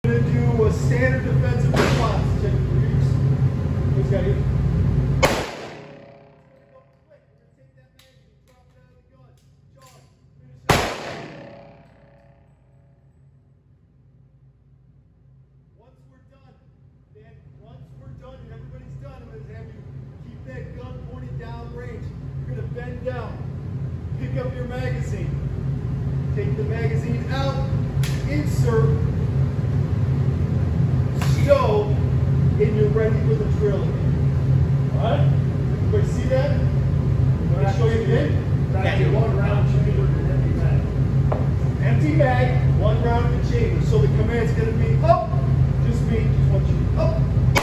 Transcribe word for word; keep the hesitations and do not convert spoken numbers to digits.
We're going to do a standard defensive response. Check it for yours. Who's got you? Once we're done, then once we're done and everybody's done, I'm going to have you keep that gun pointed down range. You're going to bend down, pick up your magazine, take the magazine out, insert, stow, and you're ready for the drill again. Alright? Everybody see that? Let me show you again. Practice one round chamber and empty mag. Empty mag, one round in the chamber. So the command's going to be up. Just me, just want you up.